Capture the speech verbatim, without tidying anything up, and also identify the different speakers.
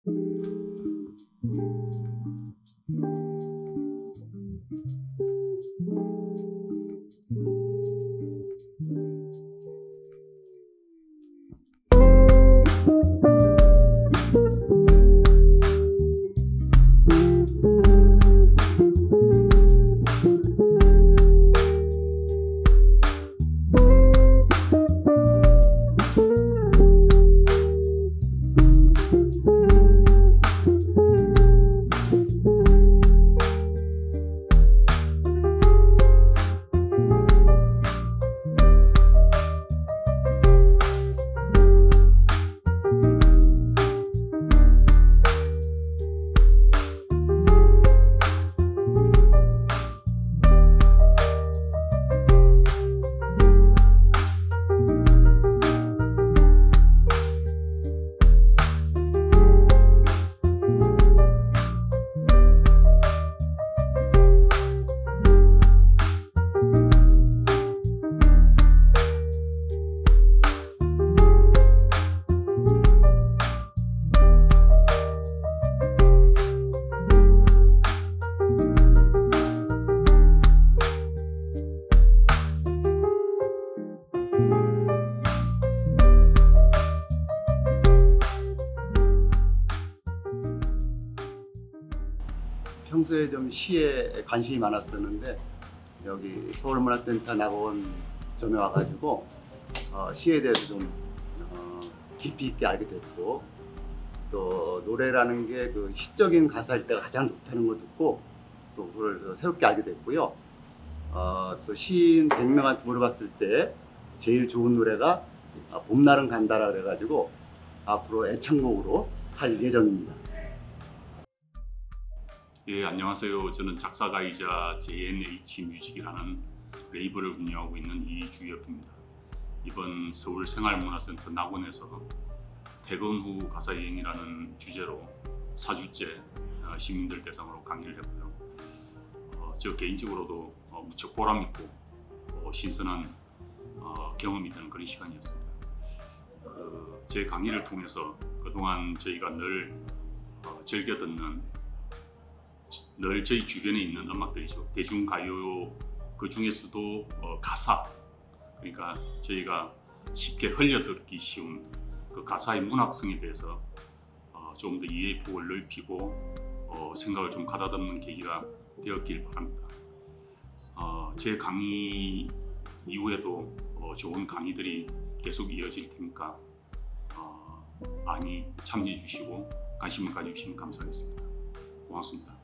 Speaker 1: 평소에 좀 시에 관심이 많았었는데 여기 서울문화센터 낙원점에 와가지고 어, 시에 대해서 좀 어, 깊이 있게 알게 됐고, 또 노래라는 게 그 시적인 가사일 때가 가장 좋다는 거 듣고 또 그걸 새롭게 알게 됐고요. 어, 또 시인 백 명한테 물어봤을 때 제일 좋은 노래가 봄날은 간다라 그래가지고 앞으로 애창곡으로 할 예정입니다.
Speaker 2: 예, 안녕하세요. 저는 작사가이자 제이엔에이치 뮤직이라는 레이블을 운영하고 있는 이주엽입니다. 이번 서울생활문화센터 낙원에서 퇴근 후 가사여행이라는 주제로 사 주째 시민들 대상으로 강의를 했고요. 어, 저 개인적으로도 어, 무척 보람있고 어, 신선한 어, 경험이 되는 그런 시간이었습니다. 그, 제 강의를 통해서 그동안 저희가 늘 어, 즐겨 듣는 늘 저희 주변에 있는 음악들이죠. 대중가요 그 중에서도 어, 가사, 그러니까 저희가 쉽게 흘려듣기 쉬운 그 가사의 문학성에 대해서 어, 좀 더 이해의 폭을 넓히고 어, 생각을 좀 가다듬는 계기가 되었길 바랍니다. 어, 제 강의 이후에도 어, 좋은 강의들이 계속 이어질 테니까 어, 많이 참여해 주시고 관심을 가져주시면 감사하겠습니다. 고맙습니다.